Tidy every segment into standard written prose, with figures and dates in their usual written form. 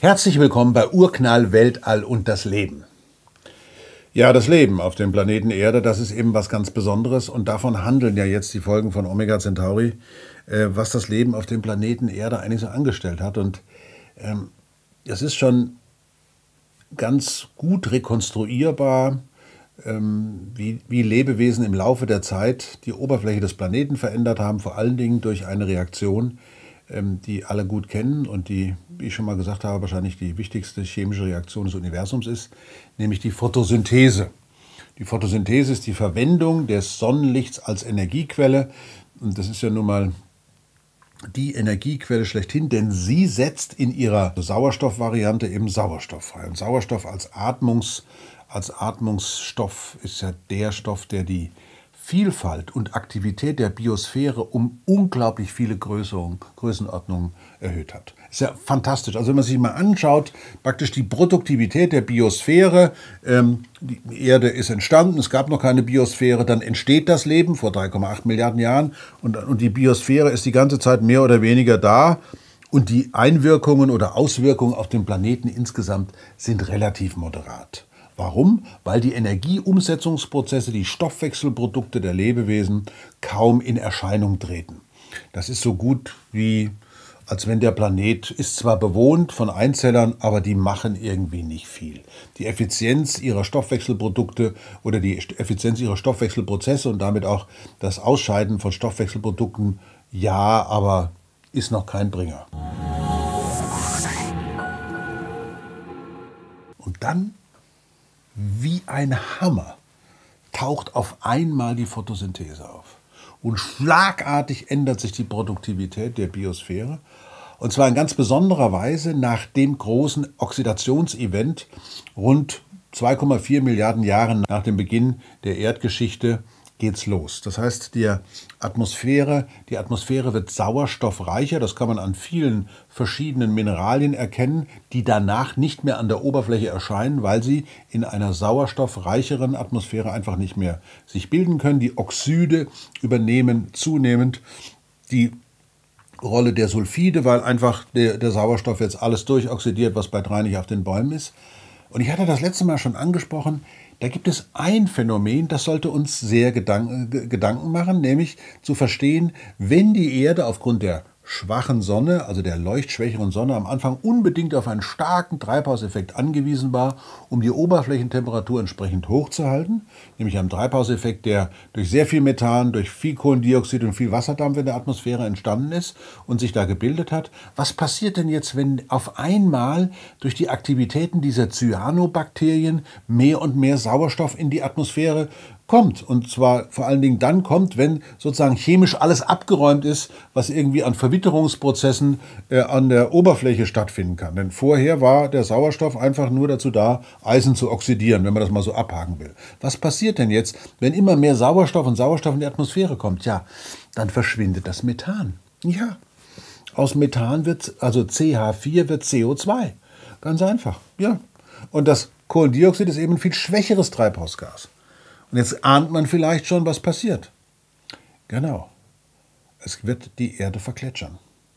Herzlich willkommen bei Urknall, Weltall und das Leben. Ja, das Leben auf dem Planeten Erde, das ist eben was ganz Besonderes und davon handeln ja jetzt die Folgen von Omega Centauri, was das Leben auf dem Planeten Erde eigentlich so angestellt hat. Und es ist schon ganz gut rekonstruierbar, wie Lebewesen im Laufe der Zeit die Oberfläche des Planeten verändert haben, vor allen Dingen durch eine Reaktion, die alle gut kennen und die, wie ich schon mal gesagt habe, wahrscheinlich die wichtigste chemische Reaktion des Universums ist, nämlich die Photosynthese. Die Photosynthese ist die Verwendung des Sonnenlichts als Energiequelle und das ist ja nun mal die Energiequelle schlechthin, denn sie setzt in ihrer Sauerstoffvariante eben Sauerstoff frei. Und Sauerstoff als Atmungsstoff ist ja der Stoff, der die Vielfalt und Aktivität der Biosphäre um unglaublich viele Größenordnungen erhöht hat. Ist ja fantastisch. Also wenn man sich mal anschaut, praktisch die Produktivität der Biosphäre, die Erde ist entstanden, es gab noch keine Biosphäre, dann entsteht das Leben vor 3,8 Milliarden Jahren und die Biosphäre ist die ganze Zeit mehr oder weniger da und die Einwirkungen oder Auswirkungen auf den Planeten insgesamt sind relativ moderat. Warum? Weil die Energieumsetzungsprozesse, die Stoffwechselprodukte der Lebewesen kaum in Erscheinung treten. Das ist so gut wie, als wenn der Planet ist zwar bewohnt von Einzellern, aber die machen irgendwie nicht viel. Die Effizienz ihrer Stoffwechselprodukte oder die Effizienz ihrer Stoffwechselprozesse und damit auch das Ausscheiden von Stoffwechselprodukten, ja, aber ist noch kein Bringer. Und dann, wie ein Hammer, taucht auf einmal die Photosynthese auf. Und schlagartig ändert sich die Produktivität der Biosphäre. Und zwar in ganz besonderer Weise nach dem großen Oxidationsevent rund 2,4 Milliarden Jahren nach dem Beginn der Erdgeschichte geht's los. Das heißt, die Atmosphäre wird sauerstoffreicher. Das kann man an vielen verschiedenen Mineralien erkennen, die danach nicht mehr an der Oberfläche erscheinen, weil sie in einer sauerstoffreicheren Atmosphäre einfach nicht mehr sich bilden können. Die Oxide übernehmen zunehmend die Rolle der Sulfide, weil einfach der Sauerstoff jetzt alles durchoxidiert, was bei 3 nicht auf den Bäumen ist. Und ich hatte das letzte Mal schon angesprochen, da gibt es ein Phänomen, das sollte uns sehr Gedanken machen, nämlich zu verstehen, wenn die Erde aufgrund der schwachen Sonne, also der leuchtschwächeren Sonne, am Anfang unbedingt auf einen starken Treibhauseffekt angewiesen war, um die Oberflächentemperatur entsprechend hochzuhalten, nämlich einen Treibhauseffekt, der durch sehr viel Methan, durch viel Kohlendioxid und viel Wasserdampf in der Atmosphäre entstanden ist und sich da gebildet hat. Was passiert denn jetzt, wenn auf einmal durch die Aktivitäten dieser Cyanobakterien mehr und mehr Sauerstoff in die Atmosphäre kommt? Und zwar vor allen Dingen dann kommt, wenn sozusagen chemisch alles abgeräumt ist, was irgendwie an Verwitterungsprozessen an der Oberfläche stattfinden kann. Denn vorher war der Sauerstoff einfach nur dazu da, Eisen zu oxidieren, wenn man das mal so abhaken will. Was passiert denn jetzt, wenn immer mehr Sauerstoff in die Atmosphäre kommt? Ja, dann verschwindet das Methan. Ja, aus Methan wird, also CH4 wird CO2. Ganz einfach, ja. Und das Kohlendioxid ist eben ein viel schwächeres Treibhausgas. Und jetzt ahnt man vielleicht schon, was passiert. Genau, es wird die Erde verkletschern.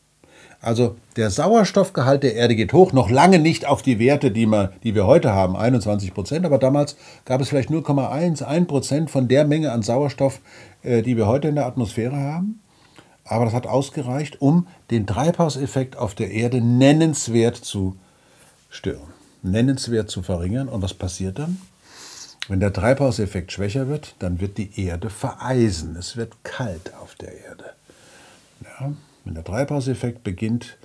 Also der Sauerstoffgehalt der Erde geht hoch, noch lange nicht auf die Werte, die wir heute haben, 21%, aber damals gab es vielleicht 0,1% von der Menge an Sauerstoff, die wir heute in der Atmosphäre haben. Aber das hat ausgereicht, um den Treibhauseffekt auf der Erde nennenswert zu stören, nennenswert zu verringern. Und was passiert dann? Wenn der Treibhauseffekt schwächer wird, dann wird die Erde vereisen. Es wird kalt auf der Erde. Ja, wenn der Treibhauseffekt beginnt,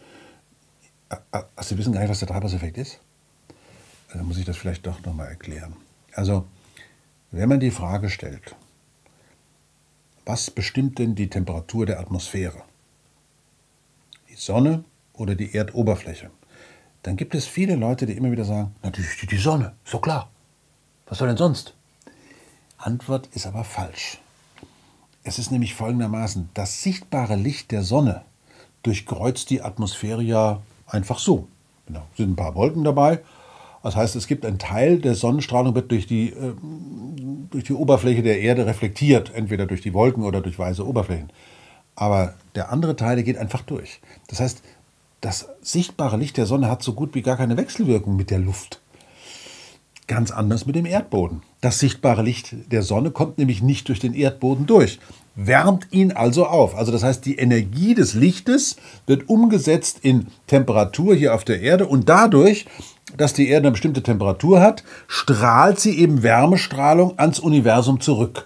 Sie wissen gar nicht, was der Treibhauseffekt ist? Dann muss ich das vielleicht doch nochmal erklären. Also, wenn man die Frage stellt, was bestimmt denn die Temperatur der Atmosphäre? Die Sonne oder die Erdoberfläche? Dann gibt es viele Leute, die immer wieder sagen, natürlich die Sonne, ist doch klar. Was soll denn sonst? Antwort ist aber falsch. Es ist nämlich folgendermaßen, das sichtbare Licht der Sonne durchkreuzt die Atmosphäre ja einfach so. Genau, es sind ein paar Wolken dabei. Das heißt, es gibt einen Teil der Sonnenstrahlung, wird durch die Oberfläche der Erde reflektiert, entweder durch die Wolken oder durch weiße Oberflächen. Aber der andere Teil, der geht einfach durch. Das heißt, das sichtbare Licht der Sonne hat so gut wie gar keine Wechselwirkung mit der Luft. Ganz anders mit dem Erdboden. Das sichtbare Licht der Sonne kommt nämlich nicht durch den Erdboden durch, wärmt ihn also auf. Also das heißt, die Energie des Lichtes wird umgesetzt in Temperatur hier auf der Erde und dadurch, dass die Erde eine bestimmte Temperatur hat, strahlt sie eben Wärmestrahlung ans Universum zurück.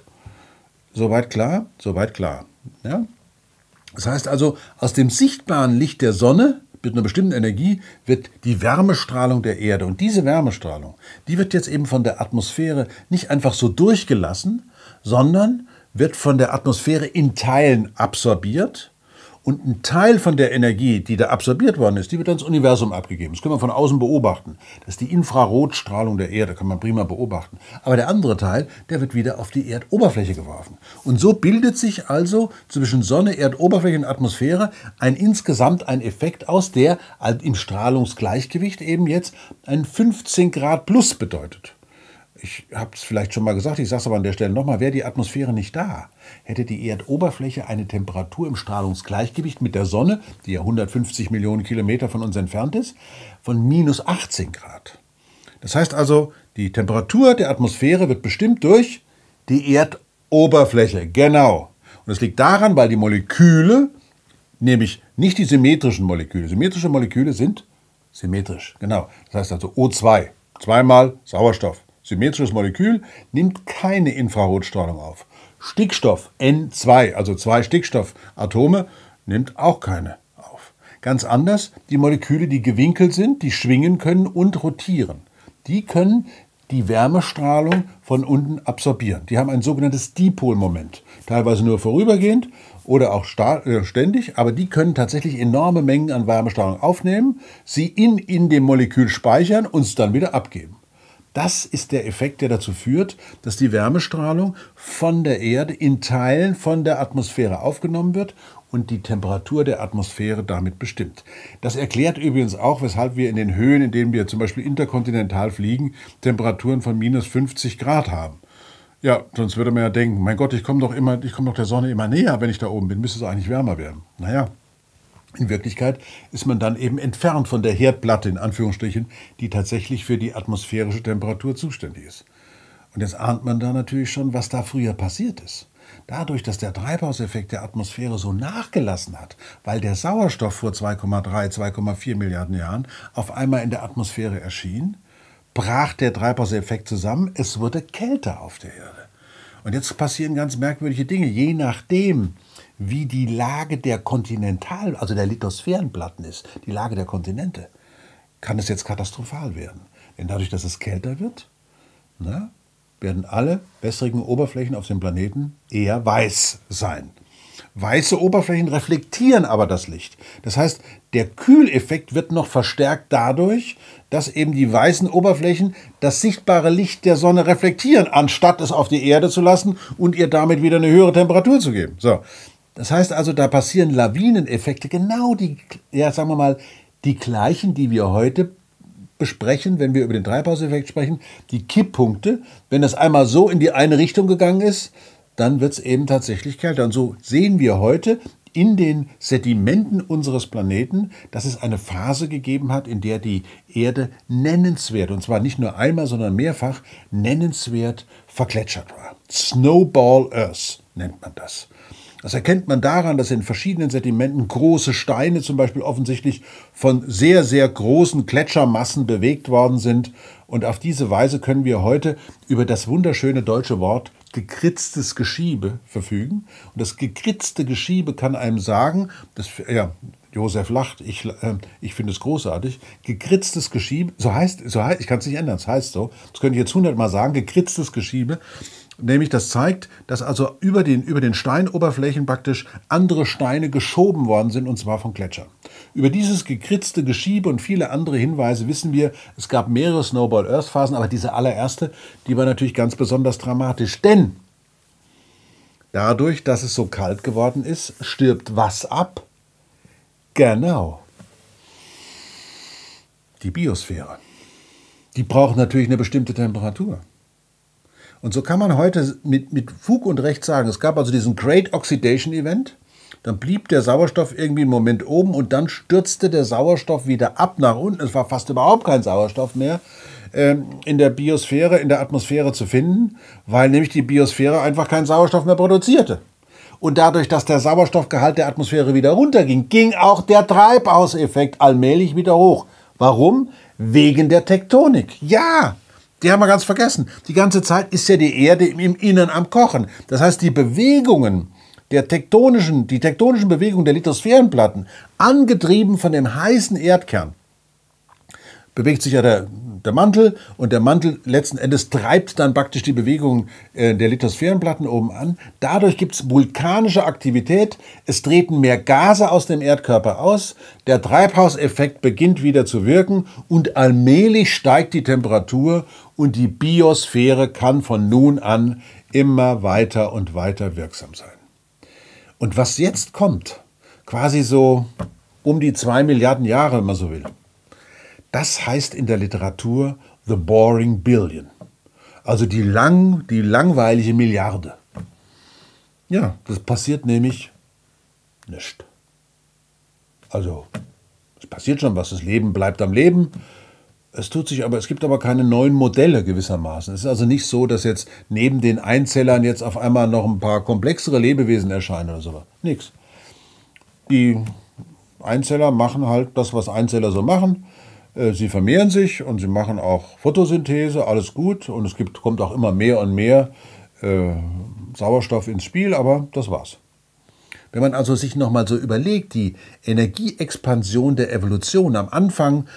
Soweit klar? Soweit klar. Ja? Das heißt also, aus dem sichtbaren Licht der Sonne mit einer bestimmten Energie wird die Wärmestrahlung der Erde. Und diese Wärmestrahlung, die wird jetzt eben von der Atmosphäre nicht einfach so durchgelassen, sondern wird von der Atmosphäre in Teilen absorbiert. Und ein Teil von der Energie, die da absorbiert worden ist, die wird ins Universum abgegeben. Das können wir von außen beobachten. Das ist die Infrarotstrahlung der Erde, kann man prima beobachten. Aber der andere Teil, der wird wieder auf die Erdoberfläche geworfen. Und so bildet sich also zwischen Sonne, Erdoberfläche und Atmosphäre insgesamt ein Effekt aus, der im Strahlungsgleichgewicht eben jetzt ein 15 Grad plus bedeutet. Ich habe es vielleicht schon mal gesagt, ich sage es aber an der Stelle nochmal, wäre die Atmosphäre nicht da, hätte die Erdoberfläche eine Temperatur im Strahlungsgleichgewicht mit der Sonne, die ja 150 Millionen Kilometer von uns entfernt ist, von minus 18 Grad. Das heißt also, die Temperatur der Atmosphäre wird bestimmt durch die Erdoberfläche. Genau. Und das liegt daran, weil die Moleküle, nämlich nicht die symmetrischen Moleküle, symmetrische Moleküle sind symmetrisch. Genau. Das heißt also O2, zweimal Sauerstoff. Symmetrisches Molekül nimmt keine Infrarotstrahlung auf. Stickstoff, N2, also 2 Stickstoffatome, nimmt auch keine auf. Ganz anders die Moleküle, die gewinkelt sind, die schwingen können und rotieren. Die können die Wärmestrahlung von unten absorbieren. Die haben ein sogenanntes Dipolmoment. Teilweise nur vorübergehend oder auch ständig, aber die können tatsächlich enorme Mengen an Wärmestrahlung aufnehmen, sie in dem Molekül speichern und es dann wieder abgeben. Das ist der Effekt, der dazu führt, dass die Wärmestrahlung von der Erde in Teilen von der Atmosphäre aufgenommen wird und die Temperatur der Atmosphäre damit bestimmt. Das erklärt übrigens auch, weshalb wir in den Höhen, in denen wir zum Beispiel interkontinental fliegen, Temperaturen von minus 50 Grad haben. Ja, sonst würde man ja denken, mein Gott, ich komme doch der Sonne immer näher, wenn ich da oben bin, müsste es eigentlich wärmer werden. Naja. In Wirklichkeit ist man dann eben entfernt von der Herdplatte, in Anführungsstrichen, die tatsächlich für die atmosphärische Temperatur zuständig ist. Und jetzt ahnt man da natürlich schon, was da früher passiert ist. Dadurch, dass der Treibhauseffekt der Atmosphäre so nachgelassen hat, weil der Sauerstoff vor 2,3, 2,4 Milliarden Jahren auf einmal in der Atmosphäre erschien, brach der Treibhauseffekt zusammen, es wurde kälter auf der Erde. Und jetzt passieren ganz merkwürdige Dinge, je nachdem, wie die Lage der also der Lithosphärenplatten ist, die Lage der Kontinente, kann es jetzt katastrophal werden. Denn dadurch, dass es kälter wird, werden alle wässrigen Oberflächen auf dem Planeten eher weiß sein. Weiße Oberflächen reflektieren aber das Licht. Das heißt, der Kühleffekt wird noch verstärkt dadurch, dass eben die weißen Oberflächen das sichtbare Licht der Sonne reflektieren, anstatt es auf die Erde zu lassen und ihr damit wieder eine höhere Temperatur zu geben. So. Das heißt also, da passieren Lawineneffekte, genau die, sagen wir mal, die gleichen, die wir heute besprechen, wenn wir über den Treibhauseffekt sprechen, die Kipppunkte. Wenn das einmal so in die eine Richtung gegangen ist, dann wird es eben tatsächlich kälter. Und so sehen wir heute in den Sedimenten unseres Planeten, dass es eine Phase gegeben hat, in der die Erde nennenswert, und zwar nicht nur einmal, sondern mehrfach, nennenswert vergletschert war. Snowball Earth nennt man das. Das erkennt man daran, dass in verschiedenen Sedimenten große Steine zum Beispiel offensichtlich von sehr, sehr großen Gletschermassen bewegt worden sind. Und auf diese Weise können wir heute über das wunderschöne deutsche Wort gekritztes Geschiebe verfügen. Und das gekritzte Geschiebe kann einem sagen, Josef lacht, ich finde es großartig, gekritztes Geschiebe, so heißt, ich kann es nicht ändern, es heißt so, das könnte ich jetzt 100-mal sagen, gekritztes Geschiebe. Nämlich das zeigt, dass also über den Steinoberflächen praktisch andere Steine geschoben worden sind, und zwar von Gletschern. Über dieses gekritzte Geschiebe und viele andere Hinweise wissen wir, es gab mehrere Snowball-Earth-Phasen, aber diese allererste, die war natürlich ganz besonders dramatisch. Denn dadurch, dass es so kalt geworden ist, stirbt was ab? Genau. Die Biosphäre. Die braucht natürlich eine bestimmte Temperatur. Und so kann man heute mit Fug und Recht sagen, es gab also diesen Great Oxidation Event. dann blieb der Sauerstoff irgendwie einen Moment oben und dann stürzte der Sauerstoff wieder ab nach unten. Es war fast überhaupt kein Sauerstoff mehr in der Biosphäre, in der Atmosphäre zu finden, weil nämlich die Biosphäre einfach keinen Sauerstoff mehr produzierte. Und dadurch, dass der Sauerstoffgehalt der Atmosphäre wieder runterging, ging auch der Treibhauseffekt allmählich wieder hoch. Warum? Wegen der Tektonik. Ja, die haben wir ganz vergessen. Die ganze Zeit ist ja die Erde im Innern am Kochen. Das heißt, die Bewegungen, die tektonischen Bewegungen der Lithosphärenplatten, angetrieben von dem heißen Erdkern, bewegt sich ja der Mantel und der Mantel letzten Endes treibt dann praktisch die Bewegung der Lithosphärenplatten oben an. Dadurch gibt es vulkanische Aktivität, es treten mehr Gase aus dem Erdkörper aus, der Treibhauseffekt beginnt wieder zu wirken und allmählich steigt die Temperatur und die Biosphäre kann von nun an immer weiter und weiter wirksam sein. Und was jetzt kommt, quasi so um die 2 Milliarden Jahre, wenn man so will, das heißt in der Literatur The Boring Billion, also die langweilige Milliarde. Ja, das passiert nämlich nicht. Also, es passiert schon was, das Leben bleibt am Leben, es gibt aber keine neuen Modelle gewissermaßen. Es ist also nicht so, dass jetzt neben den Einzellern jetzt auf einmal noch ein paar komplexere Lebewesen erscheinen oder so. Nix. Die Einzeller machen halt das, was Einzeller so machen. Sie vermehren sich und sie machen auch Photosynthese, alles gut. Und es kommt auch immer mehr und mehr Sauerstoff ins Spiel, aber das war's. Wenn man also sich nochmal so überlegt, die Energieexpansion der Evolution, am Anfang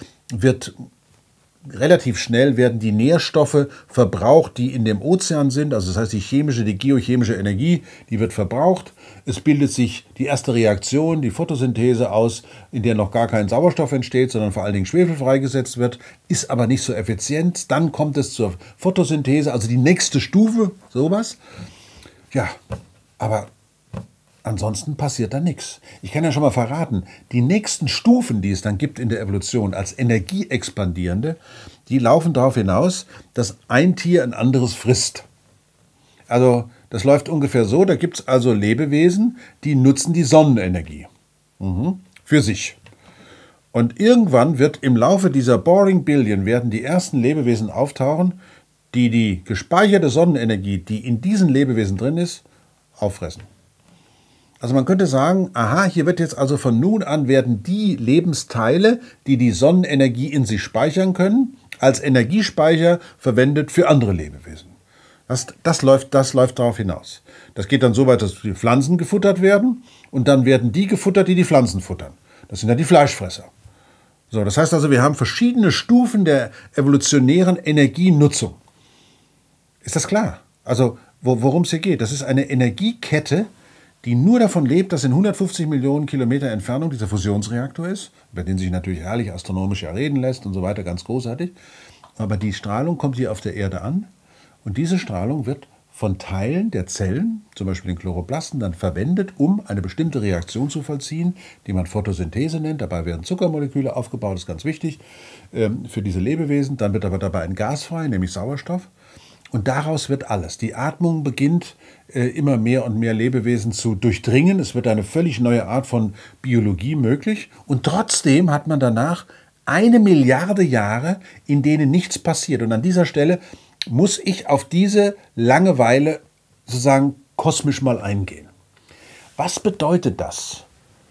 relativ schnell werden die Nährstoffe verbraucht, die in dem Ozean sind. Also das heißt, die geochemische Energie, die wird verbraucht. Es bildet sich die erste Reaktion, die Photosynthese aus, in der noch gar kein Sauerstoff entsteht, sondern vor allen Dingen Schwefel freigesetzt wird, ist aber nicht so effizient. Dann kommt es zur Photosynthese, also die nächste Stufe, sowas. Ja, aber ansonsten passiert da nichts. Ich kann ja schon mal verraten, die nächsten Stufen, die es dann gibt in der Evolution als Energieexpandierende, die laufen darauf hinaus, dass ein Tier ein anderes frisst. Also das läuft ungefähr so, da gibt es also Lebewesen, die nutzen die Sonnenenergie für sich. Und irgendwann wird im Laufe dieser Boring Billion werden die ersten Lebewesen auftauchen, die die gespeicherte Sonnenenergie, die in diesen Lebewesen drin ist, auffressen. Also man könnte sagen, aha, hier wird jetzt also von nun an werden die Lebensteile, die die Sonnenenergie in sich speichern können, als Energiespeicher verwendet für andere Lebewesen. Das läuft darauf hinaus. Das geht dann so weit, dass die Pflanzen gefuttert werden und dann werden die gefuttert, die die Pflanzen futtern. Das sind dann die Fleischfresser. So, das heißt also, wir haben verschiedene Stufen der evolutionären Energienutzung. Ist das klar? Also worum es hier geht, das ist eine Energiekette, die nur davon lebt, dass in 150 Millionen Kilometer Entfernung dieser Fusionsreaktor ist, über den sich natürlich herrlich astronomisch reden lässt und so weiter, ganz großartig. Aber die Strahlung kommt hier auf der Erde an und diese Strahlung wird von Teilen der Zellen, zum Beispiel den Chloroplasten, dann verwendet, um eine bestimmte Reaktion zu vollziehen, die man Photosynthese nennt. Dabei werden Zuckermoleküle aufgebaut, das ist ganz wichtig für diese Lebewesen. Dann wird aber dabei ein Gas frei, nämlich Sauerstoff. Und daraus wird alles. Die Atmung beginnt immer mehr und mehr Lebewesen zu durchdringen. Es wird eine völlig neue Art von Biologie möglich. Und trotzdem hat man danach 1 Milliarde Jahre, in denen nichts passiert. Und an dieser Stelle muss ich auf diese Langeweile sozusagen kosmisch mal eingehen. Was bedeutet das,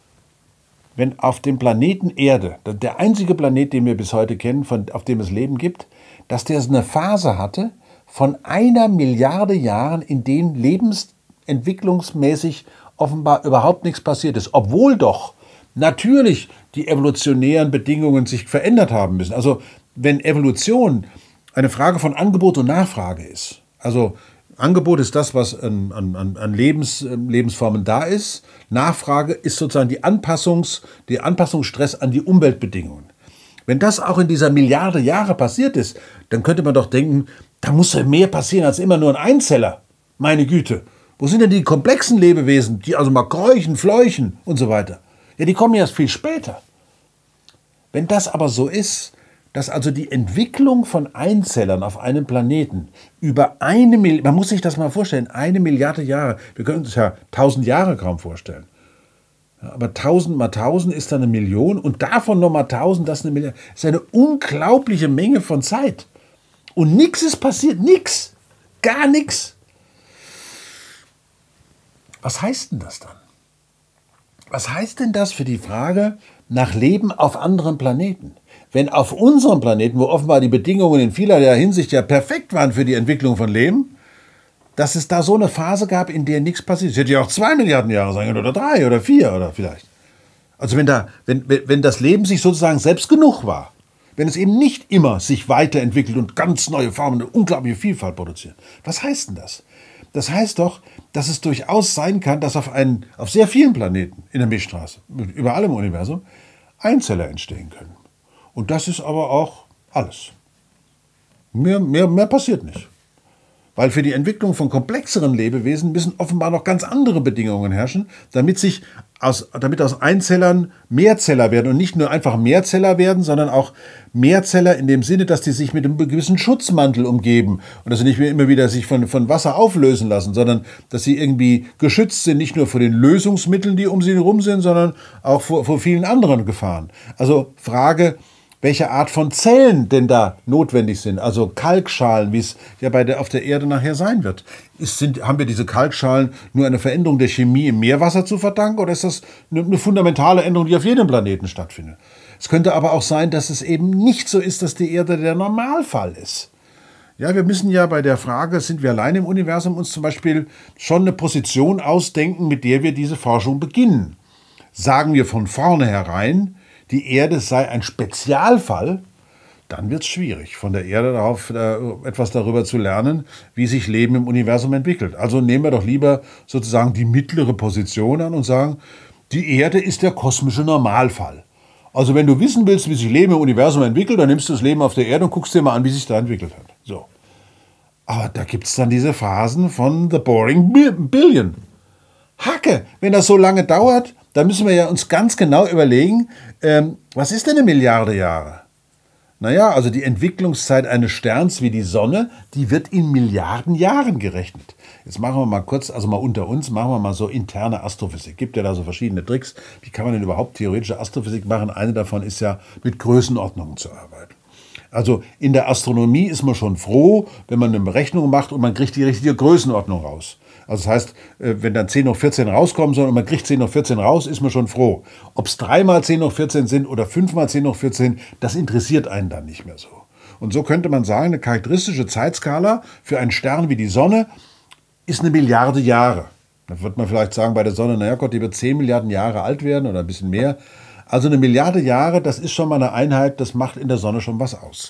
wenn auf dem Planeten Erde, der einzige Planet, den wir bis heute kennen, auf dem es Leben gibt, dass der eine Phase hatte, von 1 Milliarde Jahren, in denen lebensentwicklungsmäßig offenbar überhaupt nichts passiert ist, obwohl doch natürlich die evolutionären Bedingungen sich verändert haben müssen. Also wenn Evolution eine Frage von Angebot und Nachfrage ist, also Angebot ist das, was an Lebensformen da ist, Nachfrage ist sozusagen der Anpassungsstress an die Umweltbedingungen. Wenn das auch in dieser Milliarde Jahre passiert ist, dann könnte man doch denken, da muss ja mehr passieren als immer nur ein Einzeller. Meine Güte, wo sind denn die komplexen Lebewesen, die also mal kräuchen, fleuchen und so weiter? Ja, die kommen erst viel später. Wenn das aber so ist, dass also die Entwicklung von Einzellern auf einem Planeten über man muss sich das mal vorstellen, 1 Milliarde Jahre, wir können uns ja 1000 Jahre kaum vorstellen. Ja, aber 1000 mal 1000 ist dann 1.000.000 und davon nochmal 1000, das ist 1.000.000. Das ist eine unglaubliche Menge von Zeit. Und nichts ist passiert, nichts, gar nichts. Was heißt denn das dann? Was heißt denn das für die Frage nach Leben auf anderen Planeten? Wenn auf unserem Planeten, wo offenbar die Bedingungen in vielerlei Hinsicht ja perfekt waren für die Entwicklung von Leben, dass es da so eine Phase gab, in der nichts passiert. Es hätte ja auch 2 Milliarden Jahre sein können oder 3 oder 4 oder vielleicht. Also wenn das Leben sich sozusagen selbst genug war, wenn es eben nicht immer sich weiterentwickelt und ganz neue Formen, eine unglaubliche Vielfalt produziert. Was heißt denn das? Das heißt doch, dass es durchaus sein kann, dass auf sehr vielen Planeten in der Milchstraße, überall im Universum, Einzeller entstehen können. Und das ist aber auch alles. Mehr passiert nicht. Weil für die Entwicklung von komplexeren Lebewesen müssen offenbar noch ganz andere Bedingungen herrschen, damit aus Einzellern Mehrzeller werden und nicht nur einfach Mehrzeller werden, sondern auch Mehrzeller in dem Sinne, dass die sich mit einem gewissen Schutzmantel umgeben und dass sie nicht mehr immer wieder sich von Wasser auflösen lassen, sondern dass sie irgendwie geschützt sind, nicht nur vor den Lösungsmitteln, die um sie herum sind, sondern auch vor vielen anderen Gefahren. Also Frage, welche Art von Zellen denn da notwendig sind, also Kalkschalen, wie es ja auf der Erde nachher sein wird. Haben wir diese Kalkschalen nur eine Veränderung der Chemie im Meerwasser zu verdanken oder ist das eine fundamentale Änderung, die auf jedem Planeten stattfindet? Es könnte aber auch sein, dass es eben nicht so ist, dass die Erde der Normalfall ist. Ja, wir müssen ja bei der Frage, sind wir allein im Universum, uns zum Beispiel schon eine Position ausdenken, mit der wir diese Forschung beginnen. Sagen wir von vornherein, die Erde sei ein Spezialfall, dann wird es schwierig, von der Erde etwas darüber zu lernen, wie sich Leben im Universum entwickelt. Also nehmen wir doch lieber sozusagen die mittlere Position an und sagen, die Erde ist der kosmische Normalfall. Also wenn du wissen willst, wie sich Leben im Universum entwickelt, dann nimmst du das Leben auf der Erde und guckst dir mal an, wie sich da entwickelt hat. So. Aber da gibt es dann diese Phasen von The Boring Billion. Hacke, wenn das so lange dauert, dann müssen wir ja uns ganz genau überlegen, was ist denn 1 Milliarde Jahre? Naja, also die Entwicklungszeit eines Sterns wie die Sonne, die wird in Milliarden Jahren gerechnet. Jetzt machen wir mal kurz, also mal unter uns, machen wir mal so interne Astrophysik. Gibt ja da so verschiedene Tricks. Wie kann man denn überhaupt theoretische Astrophysik machen? Eine davon ist ja, mit Größenordnungen zu arbeiten. Also in der Astronomie ist man schon froh, wenn man eine Berechnung macht und man kriegt die richtige Größenordnung raus. Also das heißt, wenn dann 10 hoch 14 rauskommen soll und man kriegt 10 hoch 14 raus, ist man schon froh. Ob es 3 mal 10 hoch 14 sind oder 5 mal 10 hoch 14, das interessiert einen dann nicht mehr so. Und so könnte man sagen, eine charakteristische Zeitskala für einen Stern wie die Sonne ist 1 Milliarde Jahre. Da wird man vielleicht sagen bei der Sonne, naja Gott, die wird 10 Milliarden Jahre alt werden oder ein bisschen mehr. Also 1 Milliarde Jahre, das ist schon mal eine Einheit, das macht in der Sonne schon was aus.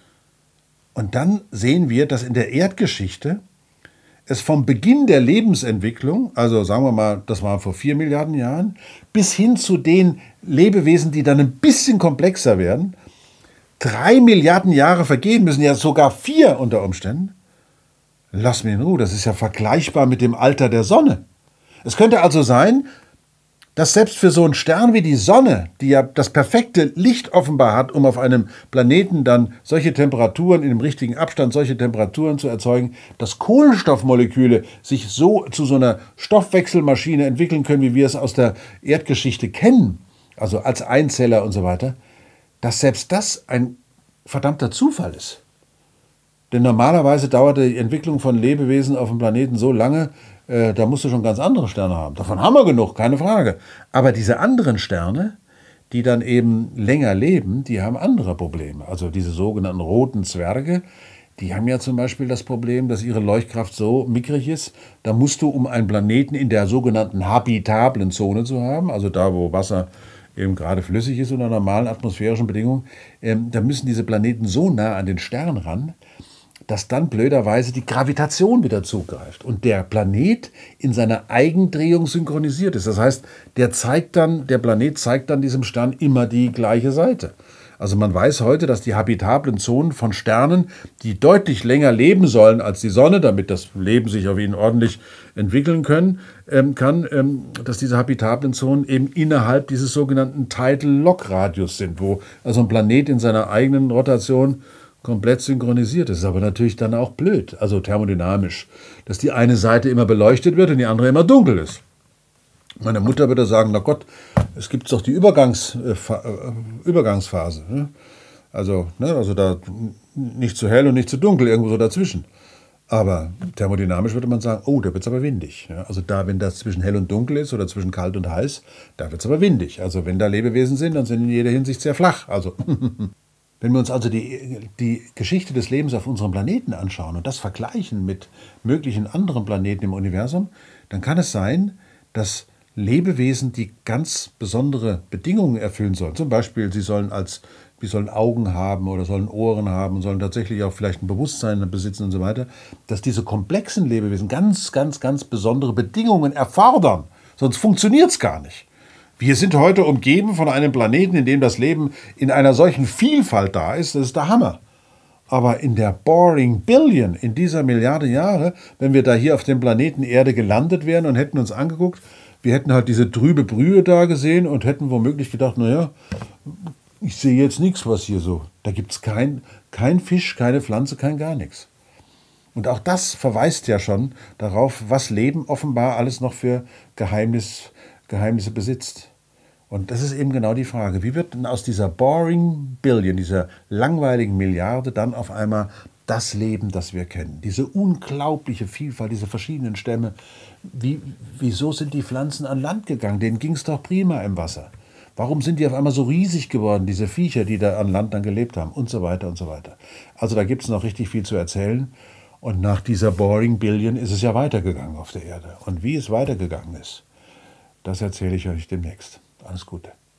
Und dann sehen wir, dass in der Erdgeschichte es vom Beginn der Lebensentwicklung, also sagen wir mal, das war vor 4 Milliarden Jahren, bis hin zu den Lebewesen, die dann ein bisschen komplexer werden, 3 Milliarden Jahre vergehen müssen, ja sogar 4 unter Umständen. Lass mich in Ruhe, das ist ja vergleichbar mit dem Alter der Sonne. Es könnte also sein, dass selbst für so einen Stern wie die Sonne, die ja das perfekte Licht offenbar hat, um auf einem Planeten dann solche Temperaturen, in dem richtigen Abstand solche Temperaturen zu erzeugen, dass Kohlenstoffmoleküle sich so zu so einer Stoffwechselmaschine entwickeln können, wie wir es aus der Erdgeschichte kennen, also als Einzeller und so weiter, dass selbst das ein verdammter Zufall ist. Denn normalerweise dauert die Entwicklung von Lebewesen auf dem Planeten so lange, da musst du schon ganz andere Sterne haben. Davon haben wir genug, keine Frage. Aber diese anderen Sterne, die dann eben länger leben, die haben andere Probleme. Also diese sogenannten roten Zwerge, die haben ja zum Beispiel das Problem, dass ihre Leuchtkraft so mickrig ist, da musst du, um einen Planeten in der sogenannten habitablen Zone zu haben, also da, wo Wasser eben gerade flüssig ist unter normalen atmosphärischen Bedingungen, da müssen diese Planeten so nah an den Stern ran, dass dann blöderweise die Gravitation wieder zugreift und der Planet in seiner Eigendrehung synchronisiert ist. Das heißt, der Planet zeigt dann diesem Stern immer die gleiche Seite. Also man weiß heute, dass die habitablen Zonen von Sternen, die deutlich länger leben sollen als die Sonne, damit das Leben sich auf ihnen ordentlich entwickeln kann, dass diese habitablen Zonen eben innerhalb dieses sogenannten Tidal-Lock-Radius sind, wo also ein Planet in seiner eigenen Rotation komplett synchronisiert. Das ist aber natürlich dann auch blöd, also thermodynamisch, dass die eine Seite immer beleuchtet wird und die andere immer dunkel ist. Meine Mutter würde sagen, na Gott, es gibt doch die Übergangsphase. Ne? Also da nicht zu hell und nicht zu dunkel, irgendwo so dazwischen. Aber thermodynamisch würde man sagen, oh, da wird es aber windig. Ja, also da, wenn das zwischen hell und dunkel ist oder zwischen kalt und heiß, da wird es aber windig. Also wenn da Lebewesen sind, dann sind in jeder Hinsicht sehr flach. Also wenn wir uns also die Geschichte des Lebens auf unserem Planeten anschauen und das vergleichen mit möglichen anderen Planeten im Universum, dann kann es sein, dass Lebewesen, die ganz besondere Bedingungen erfüllen sollen, zum Beispiel sie sollen Augen haben oder sollen Ohren haben und sollen tatsächlich auch vielleicht ein Bewusstsein besitzen und so weiter, dass diese komplexen Lebewesen ganz, ganz, ganz besondere Bedingungen erfordern. Sonst funktioniert es gar nicht. Wir sind heute umgeben von einem Planeten, in dem das Leben in einer solchen Vielfalt da ist, das ist der Hammer. Aber in der Boring Billion, in dieser Milliarde Jahre, wenn wir da hier auf dem Planeten Erde gelandet wären und hätten uns angeguckt, wir hätten halt diese trübe Brühe da gesehen und hätten womöglich gedacht, naja, ich sehe jetzt nichts, was hier so. Da gibt es kein Fisch, keine Pflanze, kein gar nichts. Und auch das verweist ja schon darauf, was Leben offenbar alles noch für Geheimnisse besitzt. Und das ist eben genau die Frage, wie wird denn aus dieser Boring Billion, dieser langweiligen Milliarde, dann auf einmal das Leben, das wir kennen? Diese unglaubliche Vielfalt, diese verschiedenen Stämme. Wieso sind die Pflanzen an Land gegangen? Denen ging es doch prima im Wasser. Warum sind die auf einmal so riesig geworden, diese Viecher, die da an Land dann gelebt haben? Und so weiter und so weiter. Also da gibt es noch richtig viel zu erzählen. Und nach dieser Boring Billion ist es ja weitergegangen auf der Erde. Und wie es weitergegangen ist, das erzähle ich euch demnächst. Alles Gute.